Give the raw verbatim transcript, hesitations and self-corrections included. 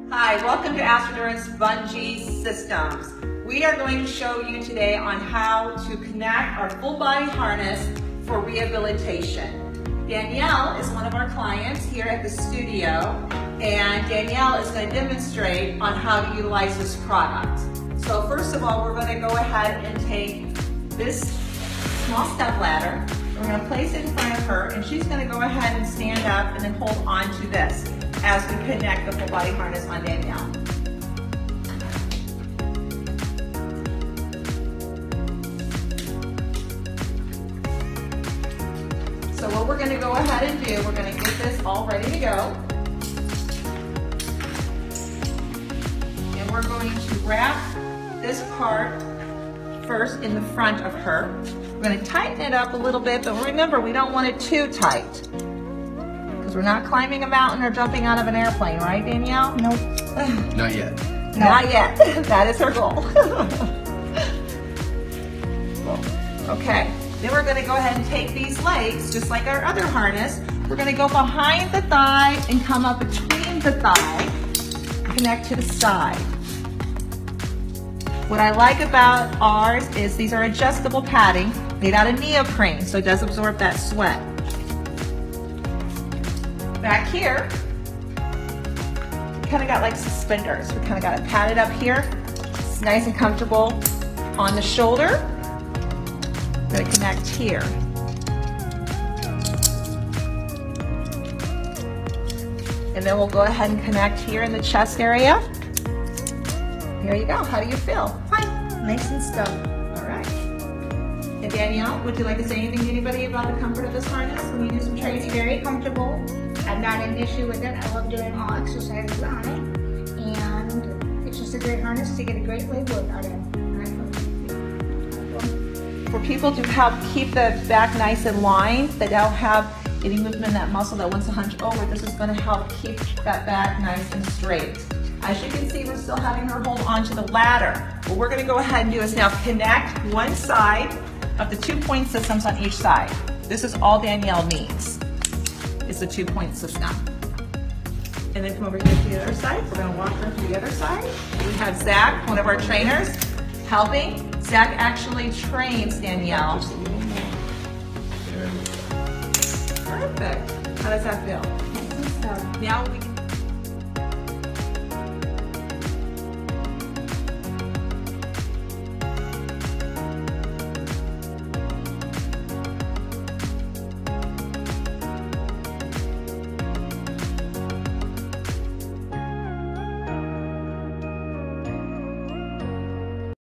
Hi, welcome to ASTRO-DURANCE Bungee Systems. We are going to show you today on how to connect our full body harness for rehabilitation. Danielle is one of our clients here at the studio, and Danielle is going to demonstrate on how to utilize this product. So first of all, we're going to go ahead and take this small step ladder. We're going to place it in front of her, and she's going to go ahead and stand up and then hold on to this as we connect the full body harness on Danielle. So what we're going to go ahead and do, we're going to get this all ready to go. And we're going to wrap this part first in the front of her. We're going to tighten it up a little bit, but remember, we don't want it too tight. We're not climbing a mountain or jumping out of an airplane, right, Danielle? Nope. Not yet. No. Not yet. That is her goal. Okay. Then we're going to go ahead and take these legs, just like our other harness. We're going to go behind the thigh and come up between the thigh, connect to the side. What I like about ours is these are adjustable padding made out of neoprene, so it does absorb that sweat. Back here, we kind of got like suspenders. We kind of got it padded up here. It's nice and comfortable on the shoulder. I'm going to connect here. And then we'll go ahead and connect here in the chest area. Here you go. How do you feel? Fine. Nice and still. All right. And Danielle, would you like to say anything to anybody about the comfort of this harness when you do some training? It's very comfortable. I've not an issue with it. I love doing all exercises on it, and it's just a great harness to get a great leg workout in. For people to help keep the back nice and lined, that don't have any movement in that muscle that wants to hunch over, this is going to help keep that back nice and straight. As you can see, we're still having her hold onto the ladder. What we're going to go ahead and do is now connect one side of the two-point systems on each side. This is all Danielle needs. It's a two-point system. And then come over here to the other side. We're going to walk her to the other side. We have Zach, one of our trainers, helping. Zach actually trains Danielle. Perfect. How does that feel? Now we